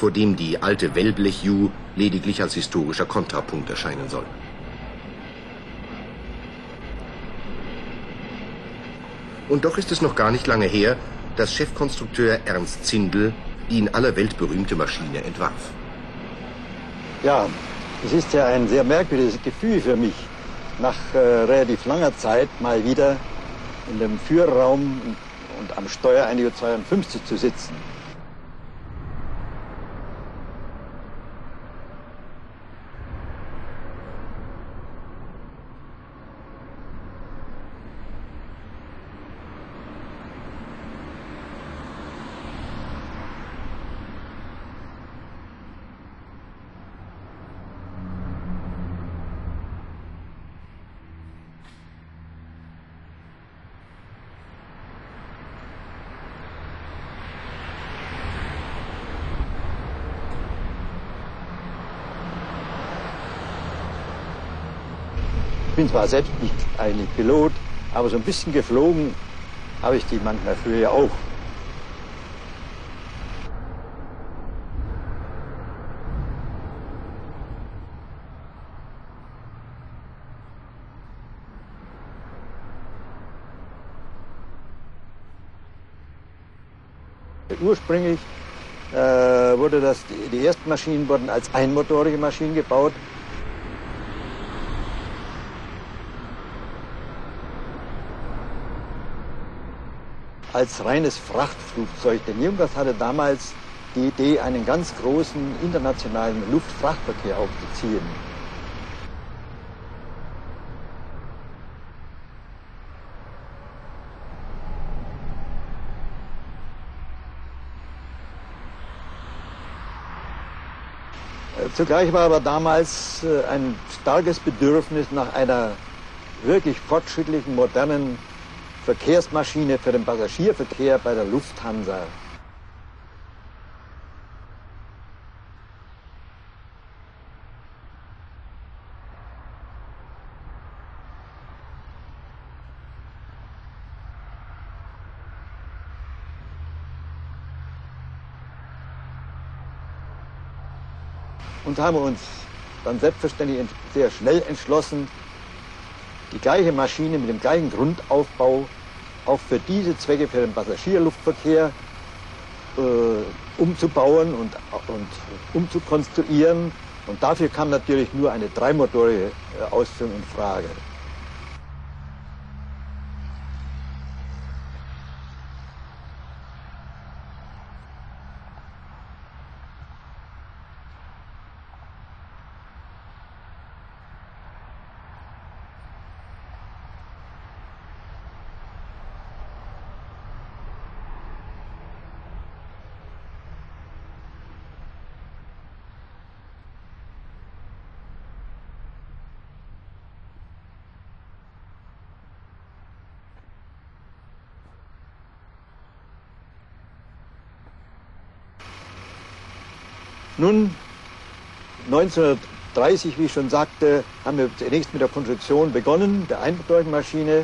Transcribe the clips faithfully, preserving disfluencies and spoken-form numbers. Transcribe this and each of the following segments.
vor dem die alte Wellblech-Ju lediglich als historischer Kontrapunkt erscheinen soll. Und doch ist es noch gar nicht lange her, dass Chefkonstrukteur Ernst Zindel die in aller Welt berühmte Maschine entwarf. Ja, es ist ja ein sehr merkwürdiges Gefühl für mich, nach äh, relativ langer Zeit mal wieder in dem Führerraum und, und am Steuer einer Ju zweiundfünfzig zu sitzen. Ich bin zwar selbst nicht eigentlich Pilot, aber so ein bisschen geflogen habe ich die manchmal früher auch. Ursprünglich äh, wurde das, die, die ersten Maschinen wurden als einmotorige Maschinen gebaut. Als reines Frachtflugzeug. Denn Junkers hatte damals die Idee, einen ganz großen internationalen Luftfrachtverkehr aufzuziehen. Zugleich war aber damals ein starkes Bedürfnis nach einer wirklich fortschrittlichen, modernen Verkehrsmaschine für den Passagierverkehr bei der Lufthansa. Und haben wir uns dann selbstverständlich sehr schnell entschlossen, die gleiche Maschine mit dem gleichen Grundaufbau auch für diese Zwecke, für den Passagierluftverkehr, äh, umzubauen und, und umzukonstruieren. Und dafür kam natürlich nur eine dreimotorige äh, Ausführung in Frage. Nun, neunzehnhundertdreißig, wie ich schon sagte, haben wir zunächst mit der Konstruktion begonnen, der einmotorigen Maschine.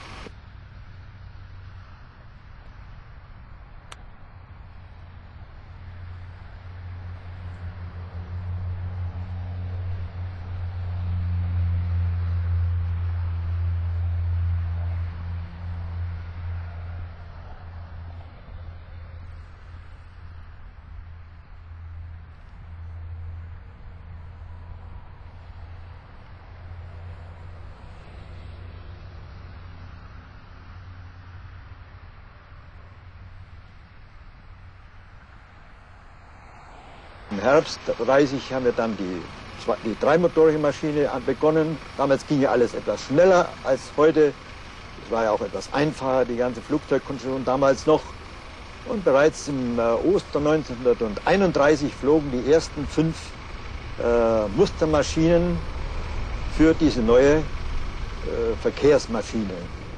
Im Herbst dreißig haben wir dann die, die dreimotorige Maschine begonnen. Damals ging ja alles etwas schneller als heute. Es war ja auch etwas einfacher, die ganze Flugzeugkonstruktion damals noch. Und bereits im äh, Ostern neunzehnhunderteinunddreißig flogen die ersten fünf äh, Mustermaschinen für diese neue äh, Verkehrsmaschine.